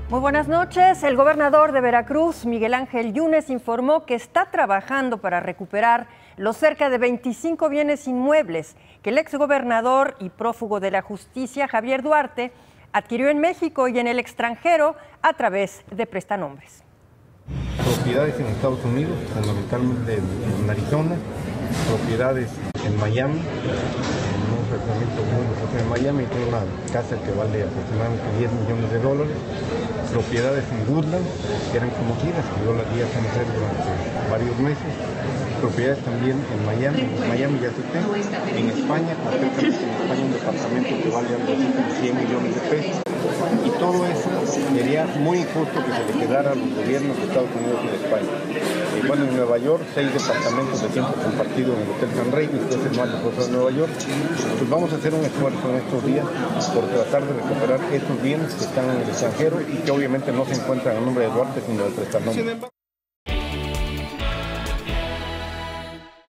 Muy buenas noches. El gobernador de Veracruz, Miguel Ángel Yunes, informó que está trabajando para recuperar los cerca de 25 bienes inmuebles que el exgobernador y prófugo de la justicia, Javier Duarte, adquirió en México y en el extranjero a través de prestanombres. Propiedades en Estados Unidos, fundamentalmente en Arizona, propiedades en Miami, en un fraccionamiento muy importante en Miami, tiene una casa que vale aproximadamente $10 millones, propiedades en Woodland, que eran conocidas, que yo las di a conocer durante varios meses, propiedades también en Miami ya cité, en España, concretamente en España un departamento que vale algo así como $100 millones, y todo eso sería muy injusto que se le quedara a los gobiernos de Estados Unidos y de España. Bueno, en Nueva York, 6 departamentos de tiempo compartido en el Hotel San Rey, que es el más lujoso de Nueva York. Pues vamos a hacer un esfuerzo en estos días por tratar de recuperar estos bienes que están en el extranjero y que obviamente no se encuentran a nombre de Duarte, sino de prestanombres.